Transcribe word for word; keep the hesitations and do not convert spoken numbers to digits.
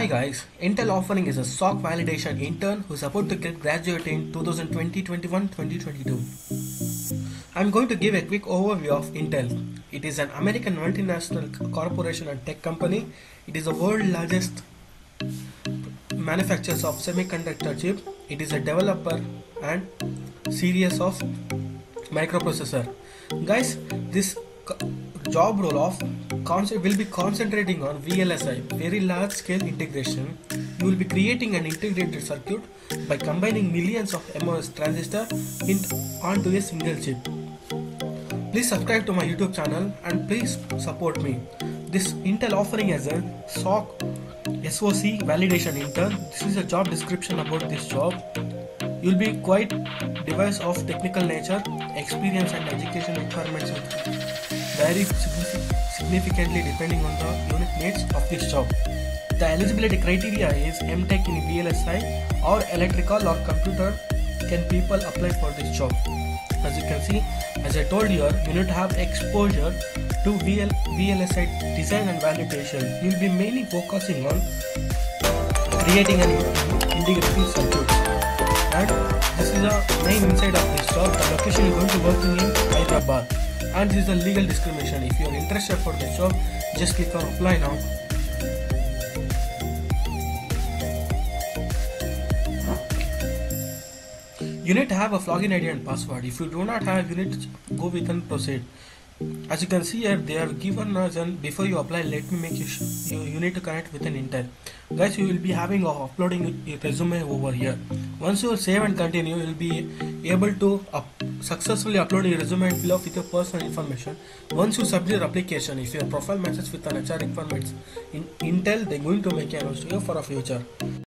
Hi guys, Intel offering is a S O C validation intern who is about to get graduated in twenty twenty, twenty-one, twenty twenty-two. I'm going to give a quick overview of Intel. It is an American multinational corporation and tech company. It is the world's largest manufacturer of semiconductor chip. It is a developer and series of microprocessor. Guys, this job role of concept will be concentrating on V L S I, very large scale integration. You will be creating an integrated circuit by combining millions of M O S transistors onto a single chip. Please subscribe to my YouTube channel and please support me. This Intel offering as a S O C S O C validation intern. This is a job description about this job. You will be quite device of technical nature, experience and education requirements will vary significantly depending on the unit needs of this job. The eligibility criteria is M Tech in V L S I or electrical or computer. Can people apply for this job? As you can see, as I told you, you need to have exposure to V L, V L S I design and validation. You will be mainly focusing on creating an integrated circuit. And this is the main inside of this job. The location you are going to working in Hyderabad. And this is the legal discrimination. If you are interested for this job, just click on apply now. You need to have a login I D and password. If you do not have, you need to go with and proceed. As you can see here, they are given us, and before you apply, let me make you you, you need to connect with an Intel. Guys, you will be having of uploading a resume over here. Once you save and continue, you will be able to up, successfully upload your resume and fill up with your personal information. Once you submit your application, if your profile matches with an H R requirements in Intel, they are going to make an announcement for a future.